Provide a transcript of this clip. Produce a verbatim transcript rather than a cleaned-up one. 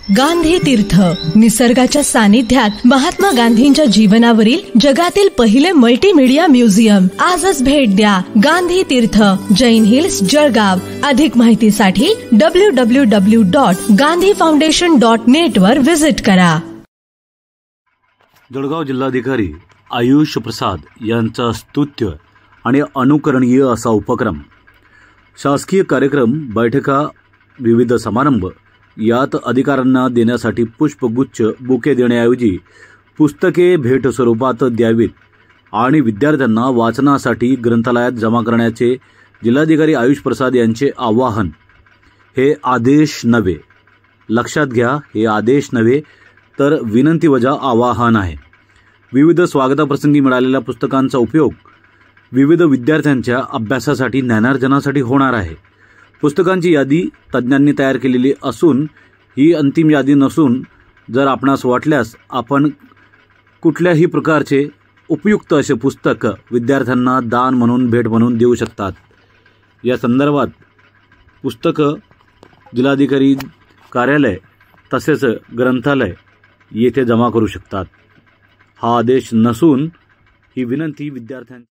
गांधी तीर्थ, निसर्गाच्या सानिध्यात महात्मा गांधींच्या जीवनावरील जगातील पहिले मल्टीमीडिया म्युझियम. आजच भेट द्या. गांधी तीर्थ, जैन हिल्स, जळगाव. अधिक माहितीसाठी W W W dot Gandhi foundation dot net वर व्हिजिट करा. जळगाव जिल्हाधिकारी आयुष प्रसाद यांचा स्तुत्य आणि अनुकरणीय असा उपक्रम. शासकीय कार्यक्रम, बैठका, विविध समारंभ यात अधिकाऱ्यांना देण्यासाठी पुष्पगुच्छ, बुके देण्याऐवजी पुस्तके भेट स्वरूपात द्यावीत आणि विद्यार्थ्यांना वाचनासाठी ग्रंथालयात जमा करण्याचे जिल्हाधिकारी आयुष प्रसाद यांचे आवाहन. हे आदेश नव्हे, लक्षात घ्या, हे आदेश नव्हे तर विनंतीवजा आवाहन आहे. विविध स्वागताप्रसंगी मिळालेल्या पुस्तकांचा उपयोग विविध विद्यार्थ्यांच्या अभ्यासासाठी, ज्ञानार्जनासाठी होणार आहे. पुस्तकांची यादी तज्ज्ञांनी तयार केलेली असून ही अंतिम यादी नसून जर आपणास वाटल्यास आपण कुठल्याही प्रकारचे उपयुक्त असे पुस्तक विद्यार्थ्यांना दान म्हणून, भेट म्हणून देऊ शकतात. या संदर्भात पुस्तकं जिल्हाधिकारी कार्यालय तसेच ग्रंथालय येथे जमा करू शकतात. हा आदेश नसून ही विनंती विद्यार्थ्यांची.